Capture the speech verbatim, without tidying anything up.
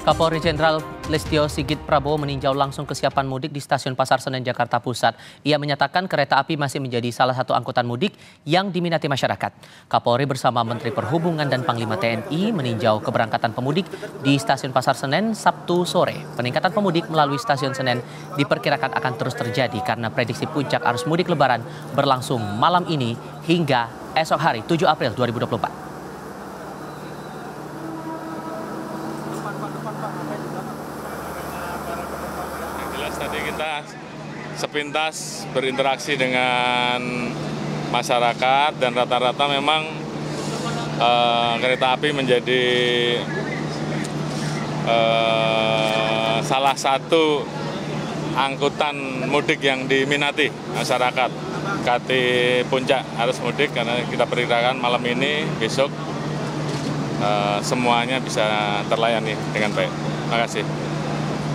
Kapolri Jenderal Listio Sigit Prabowo meninjau langsung kesiapan mudik di Stasiun Pasar Senen, Jakarta Pusat. Ia menyatakan kereta api masih menjadi salah satu angkutan mudik yang diminati masyarakat. Kapolri bersama Menteri Perhubungan dan Panglima T N I meninjau keberangkatan pemudik di Stasiun Pasar Senen Sabtu sore. Peningkatan pemudik melalui Stasiun Senen diperkirakan akan terus terjadi karena prediksi puncak arus mudik Lebaran berlangsung malam ini hingga esok hari tujuh April dua ribu dua puluh empat. Tadi kita sepintas berinteraksi dengan masyarakat dan rata-rata memang eh, kereta api menjadi eh, salah satu angkutan mudik yang diminati masyarakat. K T puncak arus mudik karena kita perkirakan malam ini, besok eh, semuanya bisa terlayani dengan baik. Terima kasih.